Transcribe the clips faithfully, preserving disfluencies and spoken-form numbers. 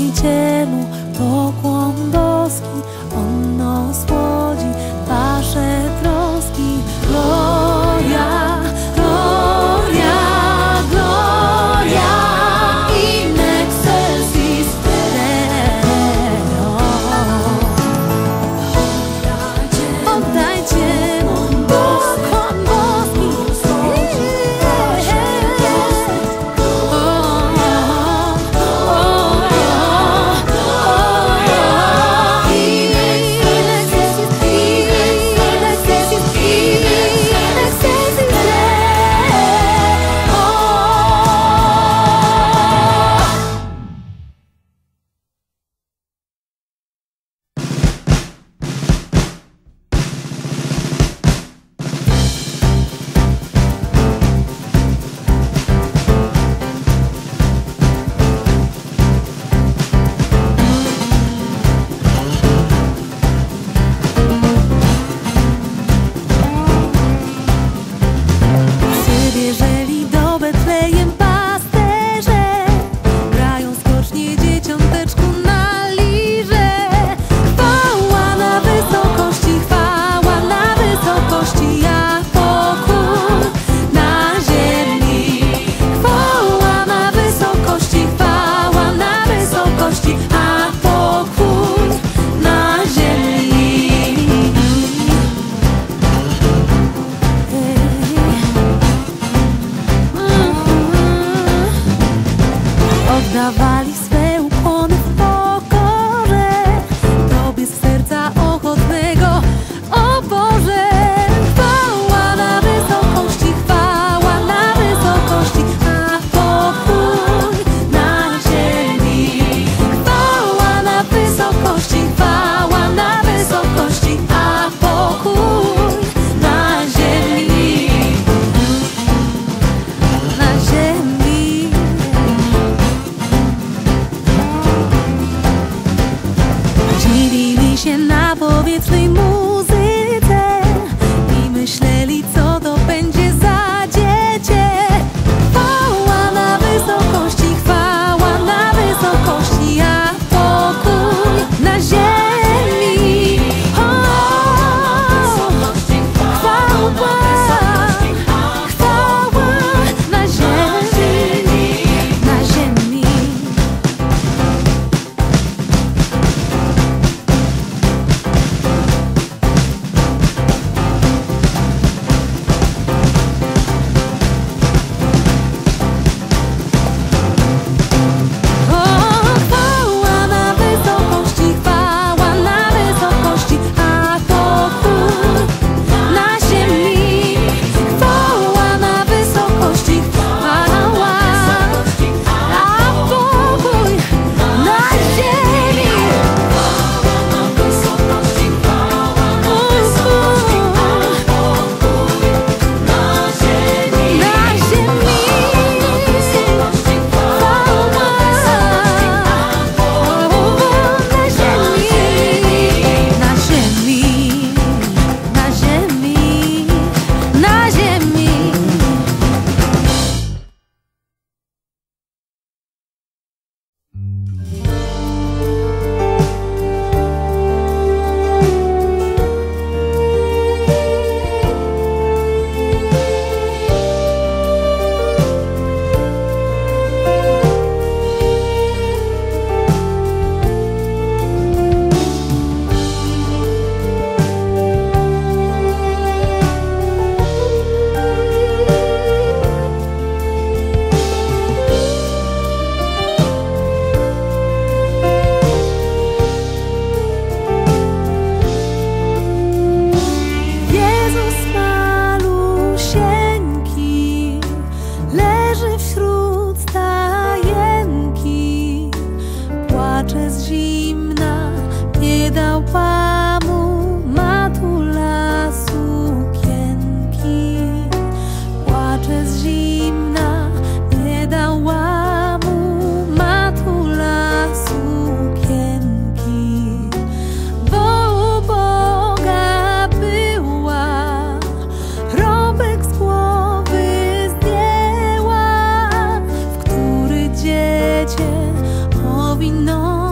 Zbawicielu, pokłon boski, On nos słodzi wasze troski. Gloria, gloria, gloria in excelsis Deo. Oddajcie mu pokłon boski. Przybieżeli do Betlejem pasterze, grają skocznie dzieciąteczku na lirze. Chwała na wysokości, chwała na wysokości, a pokój na ziemi. Chwała na wysokości, chwała na wysokości, a pokój na ziemi. Oddawali swe ukłony w pokorze Tobie z serca ochotnego, o Boże. Chwała na wysokości, chwała na wysokości, a pokój na ziemi. Chwała na wysokości, chwała na wysokości, a pokój na ziemi. Na ziemi. Dziwili się na powietrznej muzyce i myśleli, co to będzie za dziecię. Chwała na wysokości, chwała na wysokości, a pokój na ziemi. O, chwała, chwała na ziemi, na ziemi. Chwała na wysokości, chwała na wysokości, a pokój na ziemi. Chwała na wysokości, chwała, a pokój na ziemi. Na wysokości, chwała na wysokości, a pokój na ziemi. Na ziemi. Na ziemi, na ziemi. Jezus malusieńki leży wśród stajenki, płacze z zimna, nie dał mu matula sukienki. Płacze z zimna, nie dał mu matula sukienki, bo u Boga była, robek z głowy zdjęła, w który dziecię owinął.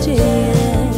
nadzieję.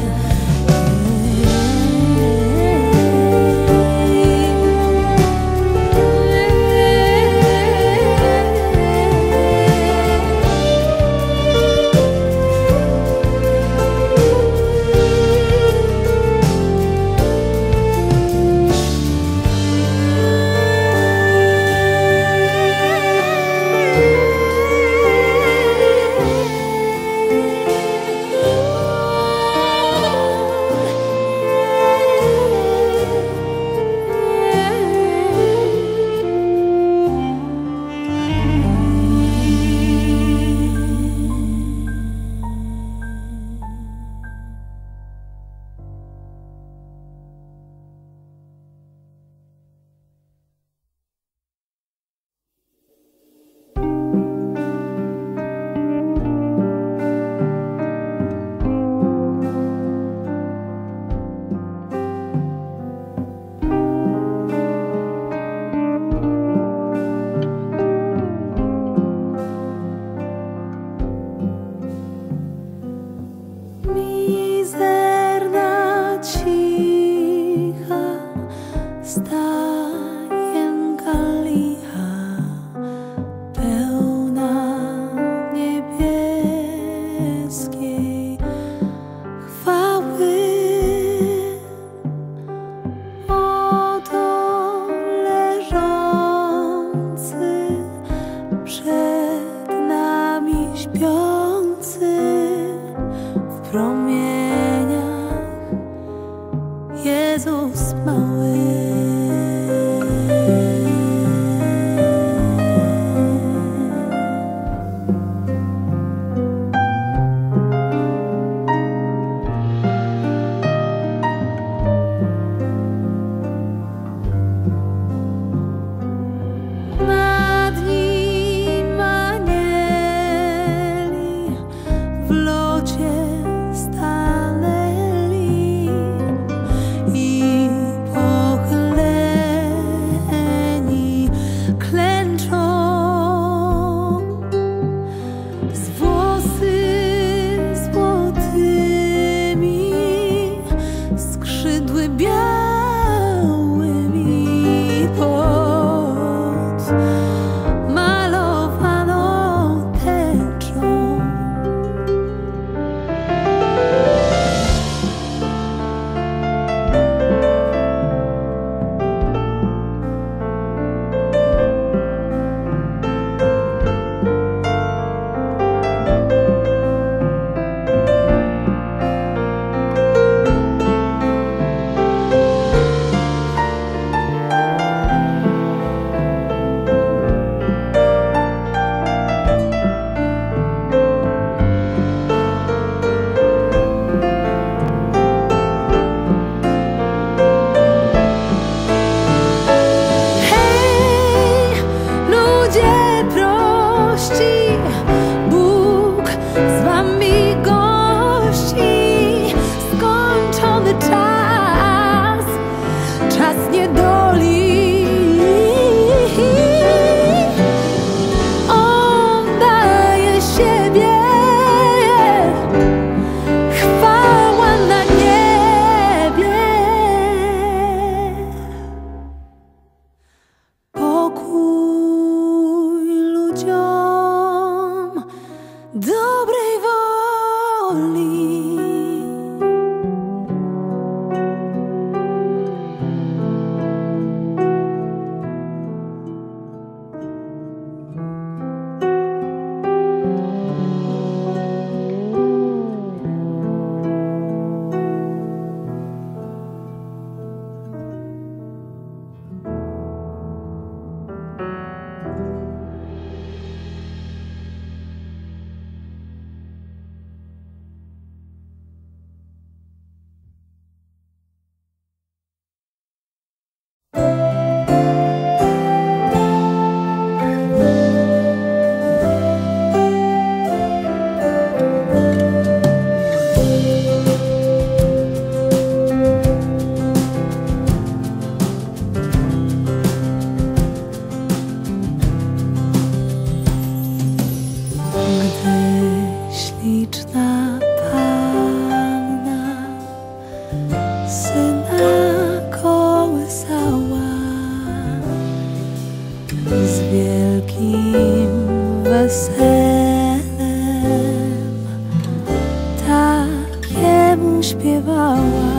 Mizerna, cicha stajenka licha, pełna niebieskiej chwały. Oto leżący przed nami śpiący w promieniach Jezus mały. Nad nim anieli w locie stanęli i pochyli śpiewała.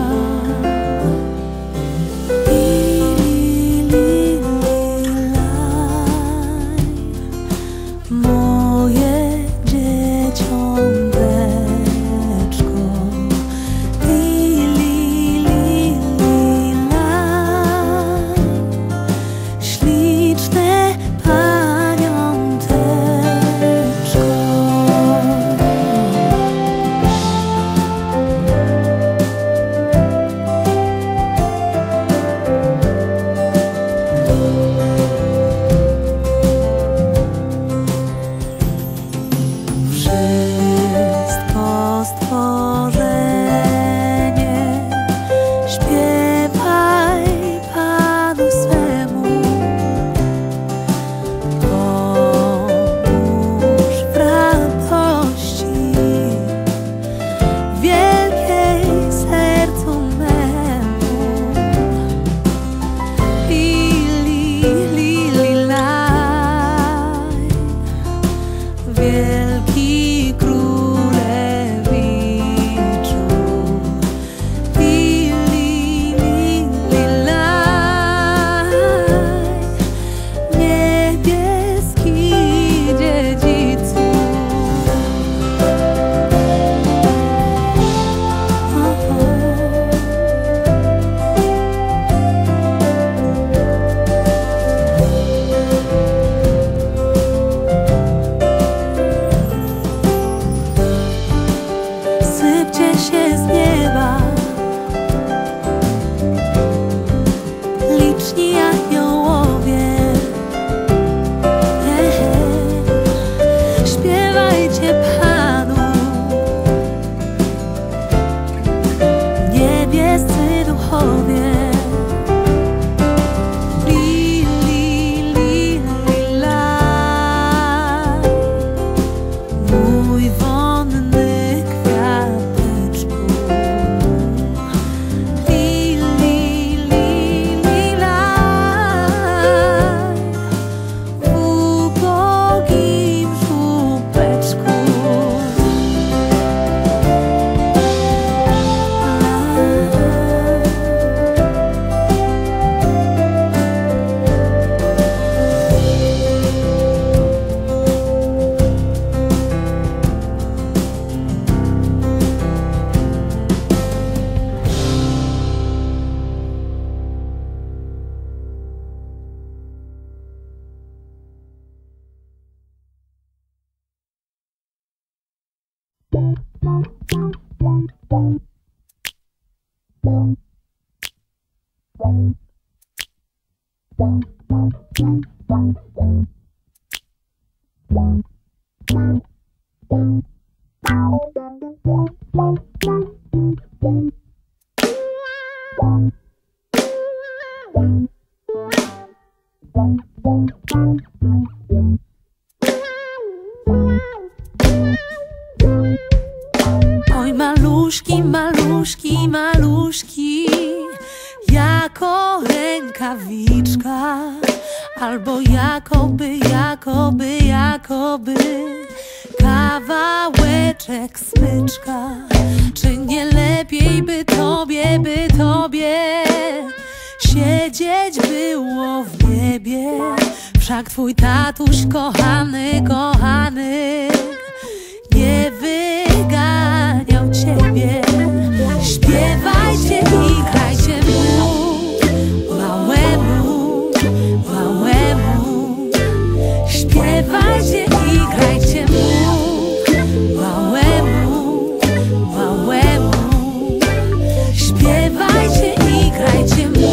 Moje dzieciąteczko, li, li, li, li, laj, śliczne paniąteczko. Wszystko stworzenie śpiewaj Panu swemu, pomóż w radości wielkiej sercu memu. Li, li, li, li, laj, wielki królewiczu. Li, li, li, li, laj, niebieski dziedzicu. Sypcie się z nieba liczni aniołowie. Ehe. Śpiewajcie Panu, niebiescy duchowie. Li, li, li, li, laj, mój wonny kwiateczku. Li, li, li, li, laj, w ubogim żłóbeczku. Oj, maluszki, maluszki, maluszki, jako rękawiczka, albo jakoby, jakoby, jakoby kawałeczek smyczka. Czy nie lepiej by tobie, by tobie siedzieć było w niebie? Wszak twój tatuś kochany, kochany nie wyganiał ciebie. Śpiewajcie i grajcie mu, małemu, małemu. Śpiewajcie i grajcie mu, małemu, małemu. Śpiewajcie i grajcie mu,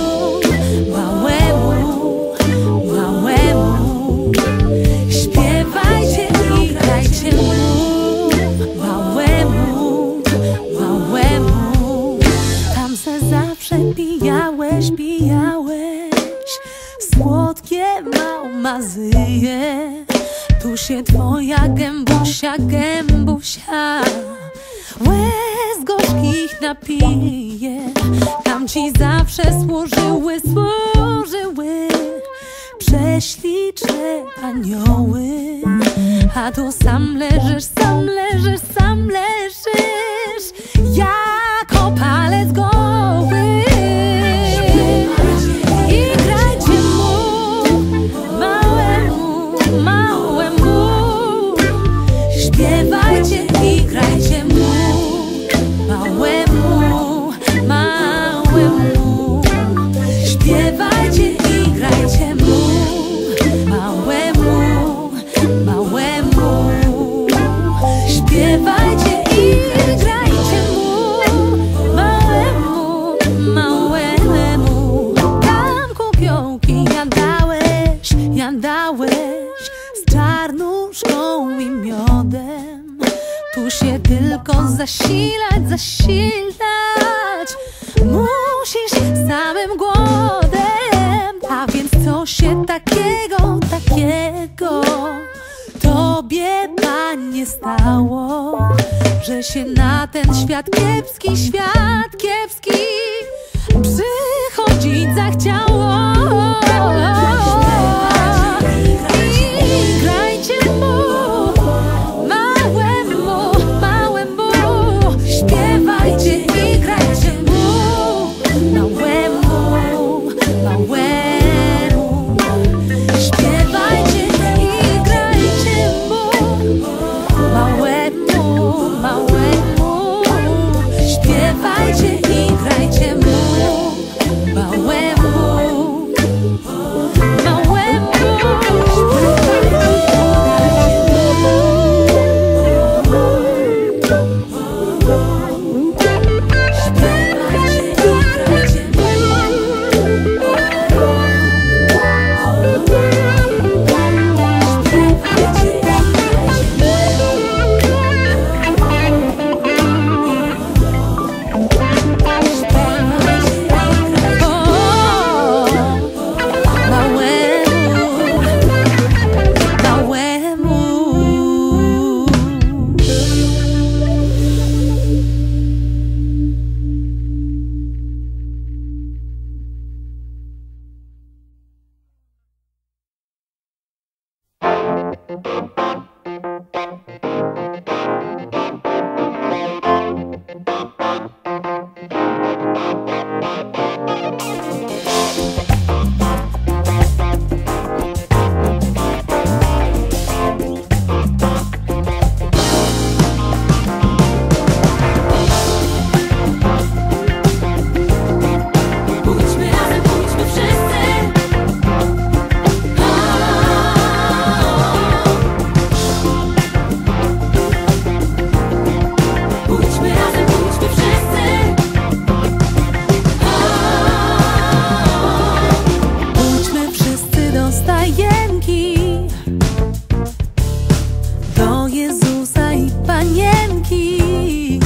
małemu, małemu. Śpiewajcie i grajcie mu, małemu, małemu. Tam se zawsze pijałeś, pijałeś słodkie małmazyje. Tu się twoja gębusia, gębusia łez gorzkich napije. Tam ci zawsze służyły, służyły prześliczne anioły. A tu sam leżysz, sam leżysz, sam leżysz jak zasilać musisz samym głodem. A więc co się takiego, takiego Tobie, Panie, stało, że się na ten świat kiepski, świat kiepski przychodzić zachciało? I grajcie mu, małemu, małemu, śpiewajcie i grajcie mu, małemu, małemu, śpiewajcie i grajcie mu, małemu, małemu, śpiewajcie i grajcie mu, małemu, do Jezusa i Panienki.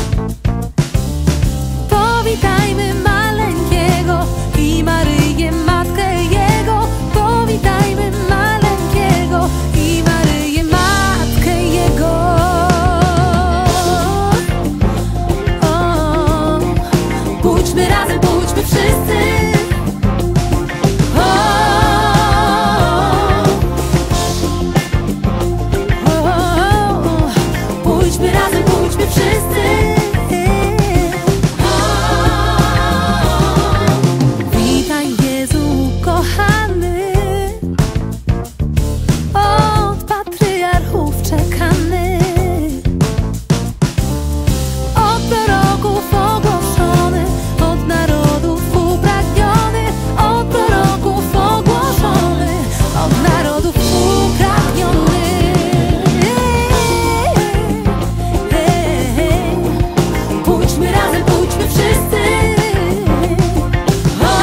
Powitajmy maleńkiego i Maryję, matkę Jego. Powitajmy maleńkiego i Maryję, matkę Jego. O, pójdźmy razem, pójdźmy wszyscy. Pójdźmy razem, pójdźmy wszyscy. Witaj, Jezu kochany, od patriarchów czekany, od proroków ogłoszony, od narodów upragniony, od proroków ogłoszony, od narodów upragniony. Pójdźmy razem, pójdźmy wszyscy. O,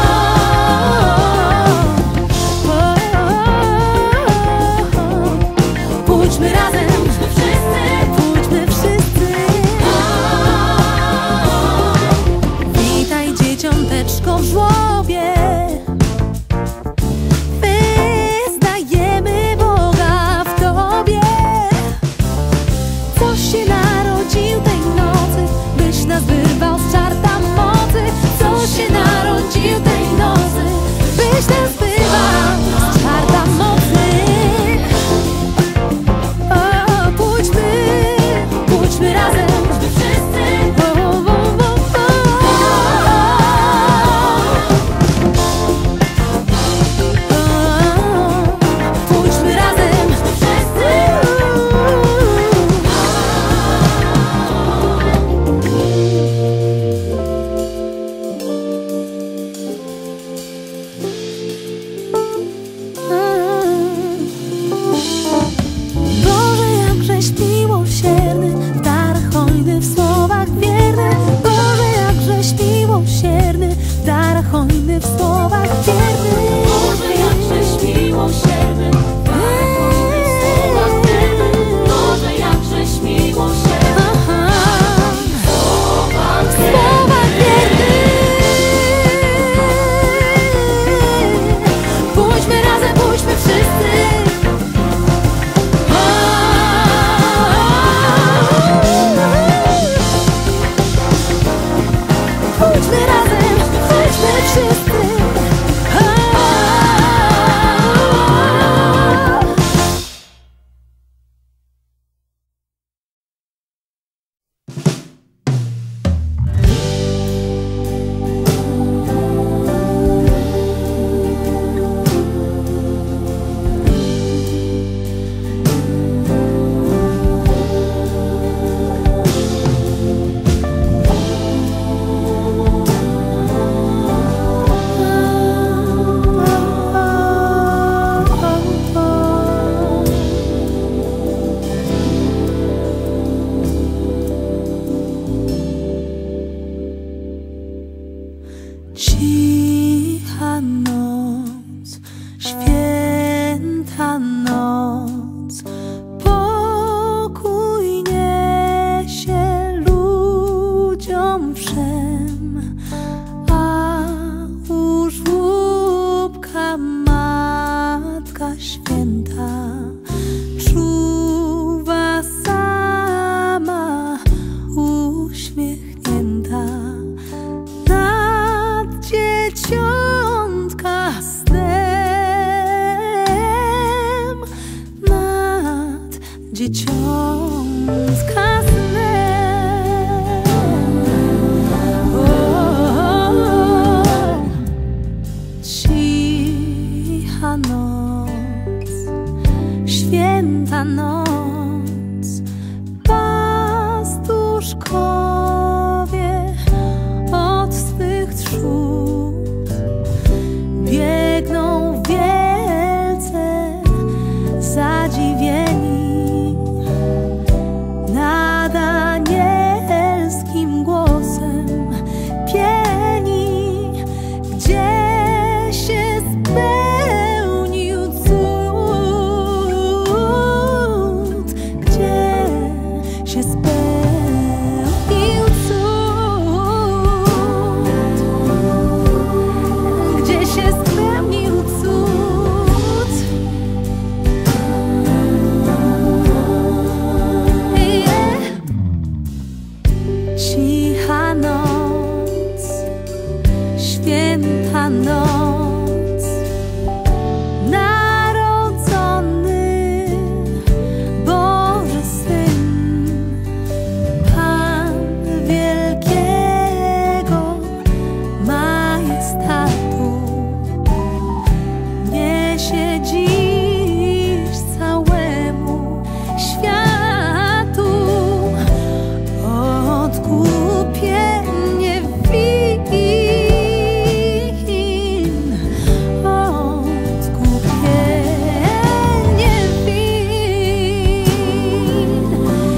o, o, pójdźmy razem, pójdźmy wszyscy. Pójdźmy wszyscy. O, witaj, dzieciąteczko w żłobie. Wyznajemy Boga w Tobie. Coś się narodził tej nocy, byś nas wyrwał z czarta mocy. Co się narodził tej nocy, byś nas wyrwał z czarta mocy. O, pójdźmy, pójdźmy razem, pójdźmy wszyscy. O, o, o, o, o. Pójdźmy razem, pójdźmy wszyscy. Boże, jakżeś miłosierny, w darach hojny, w słowach wierny. Boże, jakżeś miłosierny, w darach hojny, w słowach wierny. Boże, jakżeś miłosierny, w darach hojny, w słowach wierny. Boże, jakżeś miłosierny. Cicha noc, święta noc, pokój niesie ludziom wszem, a u żłóbka Matka Święta czuwa sama, uśmiechnięta nad dzieciątka snem, nad dzieciątka snem. O, cicha noc, święta noc, pastuszkowie od swych trzód biegną wielce zadziwieni nad anielskim głosem pieni, gdzie się spełnił cud, gdzie się spełnił cud, gdzie się spełnił cud. Yeah. Cicha noc, święta noc, narodzony Boży Syn, Pan wielkiego majestatu, niesie dziś całemu światu odkupienie win, odkupienie win.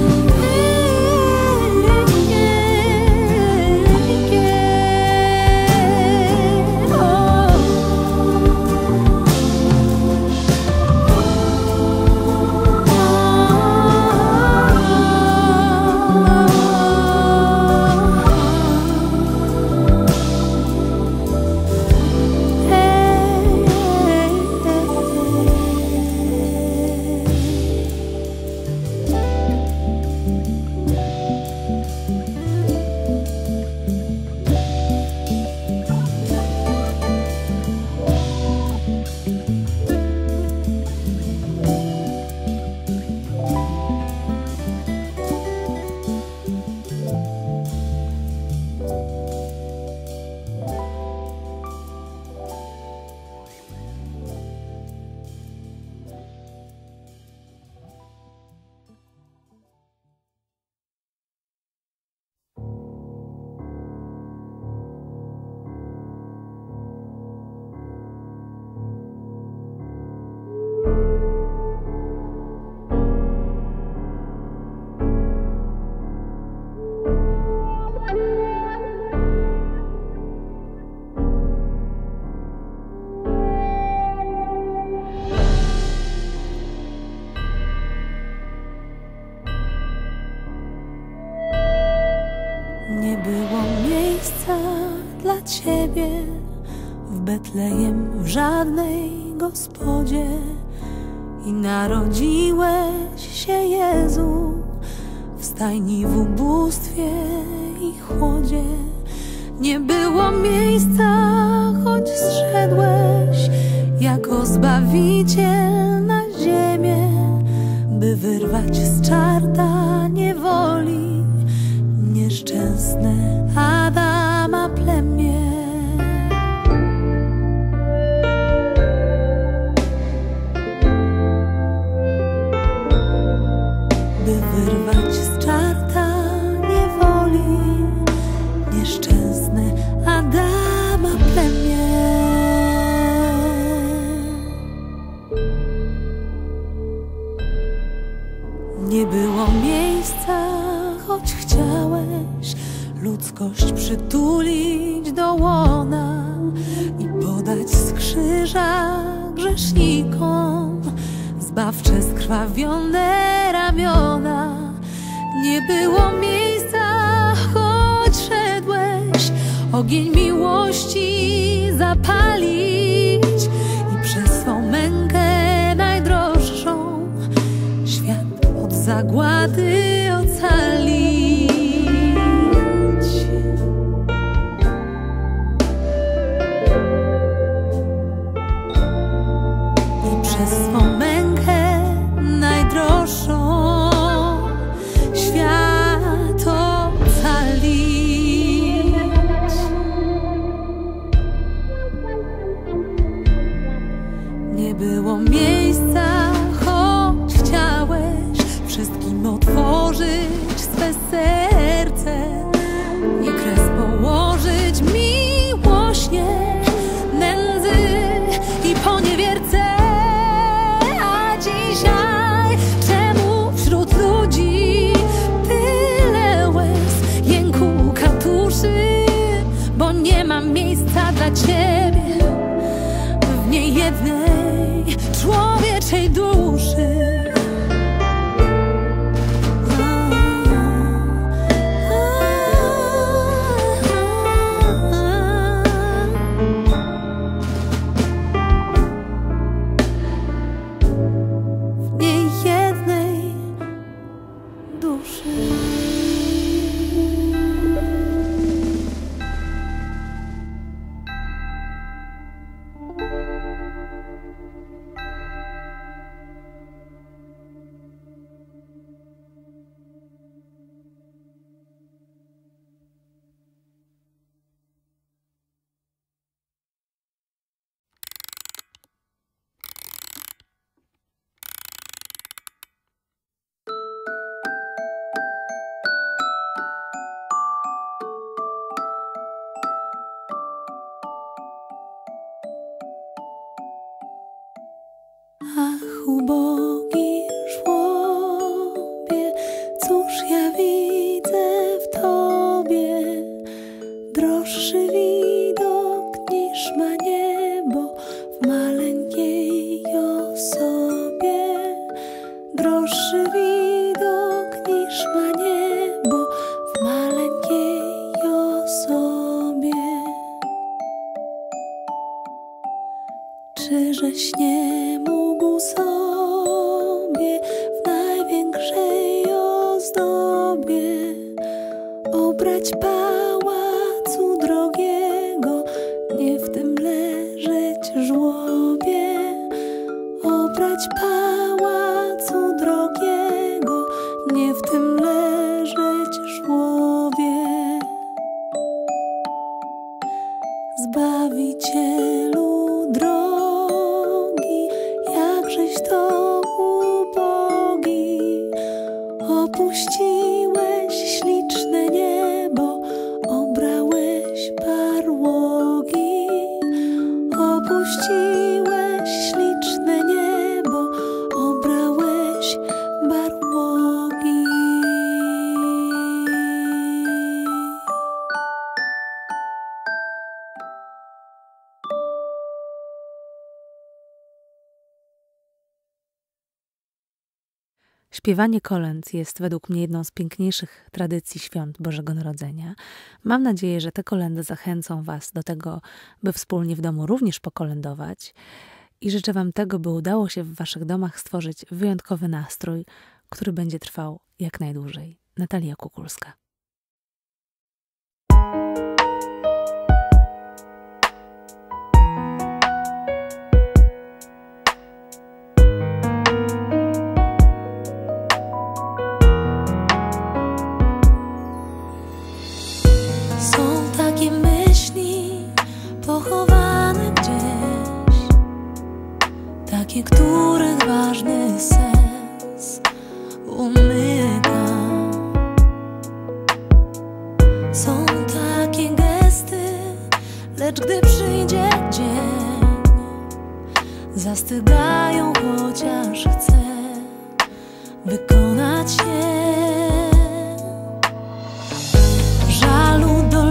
Nie było miejsca dla Ciebie w Betlejem, w żadnej gospodzie, i narodziłeś się, Jezu, w stajni, w ubóstwie i chłodzie. Nie było miejsca, choć zszedłeś jako Zbawiciel na ziemię, by wyrwać z czarta niewoli nieszczęsne Adama plemię. By wyrwać z czarta niewoli nieszczęsne Adama plemię. Nie było miejsca, miłość przytulić do łona i podać z krzyża grzesznikom zbawcze skrwawione ramiona. Nie było miejsca, choć szedłeś, ogień miłości zapalić i przez swą mękę najdroższą świat od zagłady ocalić. I przez swą mękę najdroższą świat ocalić. Nie było miejsca, choć chciałeś wszystkim otworzyć swe serce i kres położyć miłośnie nędzy i poniewierce. A dzisiaj czemu wśród ludzi tyle łez, jęku, katuszy? Bo nie ma miejsca dla ciebie w niejednej człowieczej duszy. W niejednej duszy. Ach, ubogi żłobie, cóż ja widzę w tobie? Droższy widok niż ma niebo w maleńkiej osobie. Droższy widok niż ma niebo w maleńkiej osobie. Czyżeś nie mógł sobie w największej ozdobie obrać pałacu drogiego, nie w tym leżeć żłobie? Obrać pałacu drogiego, nie w tym leżeć żłobie. Zbawicielu drogi, jakżeś to ubogi, opuściłeś śliczne niebo, obrałeś parłogi. Opuściłeś śliczne niebo, obrałeś barłogi. Śpiewanie kolęd jest według mnie jedną z piękniejszych tradycji świąt Bożego Narodzenia. Mam nadzieję, że te kolędy zachęcą Was do tego, by wspólnie w domu również pokolędować i życzę Wam tego, by udało się w Waszych domach stworzyć wyjątkowy nastrój, który będzie trwał jak najdłużej. Natalia Kukulska. Są takie myśli pochowane gdzieś, takie, których ważny sens umyka. Są takie gesty, lecz gdy przyjdzie dzień, zastygają, chociaż chcę wykonać je. Żalu do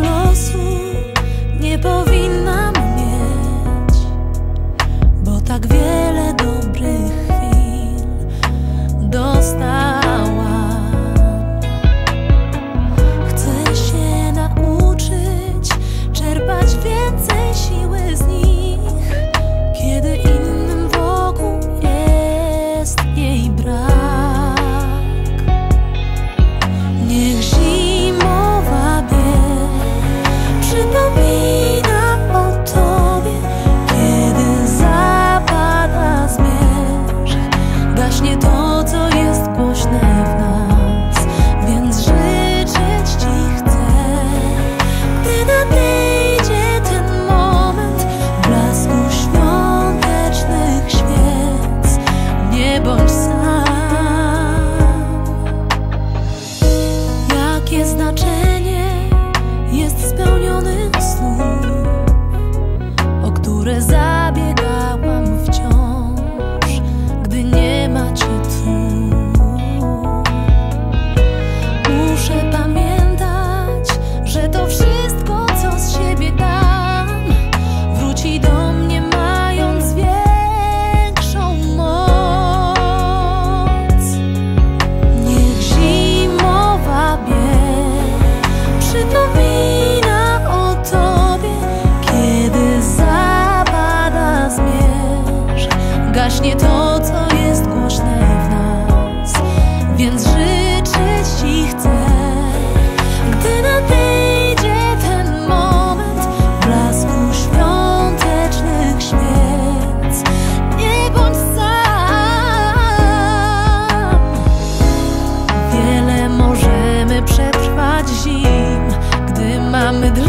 mydlę